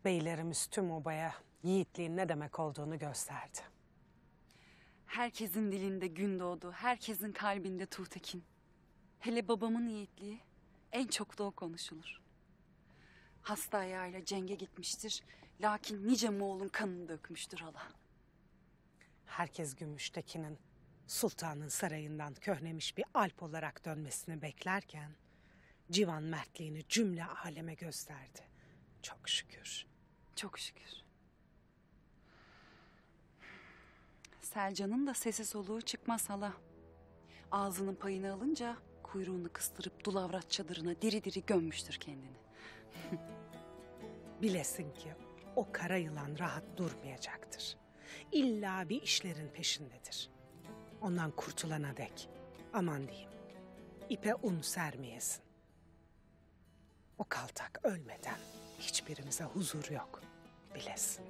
Beylerimiz tüm obaya yiğitliğin ne demek olduğunu gösterdi. Herkesin dilinde gün doğdu, herkesin kalbinde Tuğtekin. Hele babamın yiğitliği, en çok da o konuşulur. Hasta ayağıyla cenge gitmiştir, lakin nice Moğol'un kanını dökmüştür hala. Herkes Gümüştekin'in sultanın sarayından köhnemiş bir alp olarak dönmesini beklerken civan mertliğini cümle aleme gösterdi. Çok şükür. Çok şükür. Selcan'ın da sesi soluğu çıkmaz hala. Ağzının payını alınca kuyruğunu kıstırıp Dulavrat çadırına diri diri gömmüştür kendini. Bilesin ki o kara yılan rahat durmayacaktır. İlla bir işlerin peşindedir. Ondan kurtulana dek aman diyeyim ipe un sermeyesin. O kaltak ölmeden hiçbirimize huzur yok, bilesin.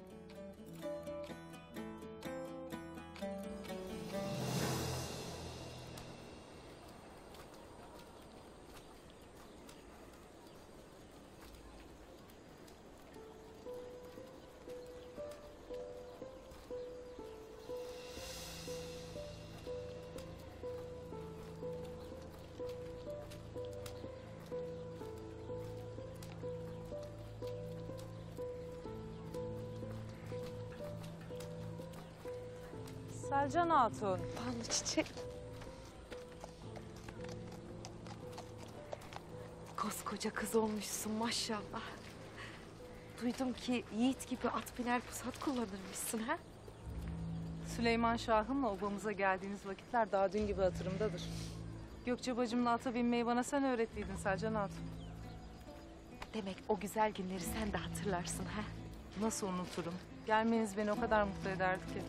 Selcan Hatun. Banu Çiçek. Koskoca kız olmuşsun maşallah. Duydum ki yiğit gibi at biner pusat kullanırmışsın ha? Süleyman Şah'ımla obamıza geldiğiniz vakitler daha dün gibi hatırımdadır. Gökçe bacımla ata binmeyi bana sen öğrettiydin Selcan Hatun. Demek o güzel günleri sen de hatırlarsın ha? Nasıl unuturum? Gelmeniz beni o kadar mutlu ederdi ki.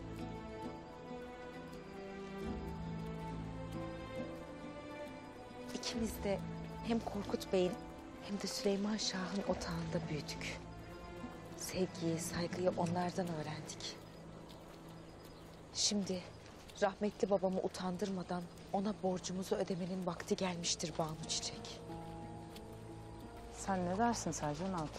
İkimiz de hem Korkut Bey'in hem de Süleyman Şah'ın otağında büyüdük. Sevgiyi, saygıyı onlardan öğrendik. Şimdi rahmetli babamı utandırmadan ona borcumuzu ödemenin vakti gelmiştir Banu Çiçek. Sen ne dersin Selcan Hatun?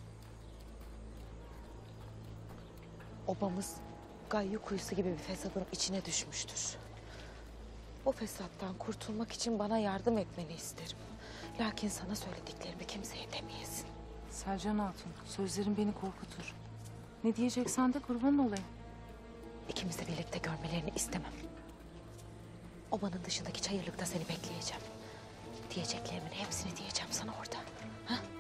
Obamız Gayyu kuyusu gibi bir fesadın içine düşmüştür. O fesattan kurtulmak için bana yardım etmeni isterim. Lakin sana söylediklerimi kimseye demeyesin. Selcan Hatun, sözlerin beni korkutur. Ne diyeceksen de kurban olayım. İkimiz de birlikte görmelerini istemem. Obanın dışındaki çayırlıkta seni bekleyeceğim. Diyeceklerimin hepsini diyeceğim sana orada. Ha?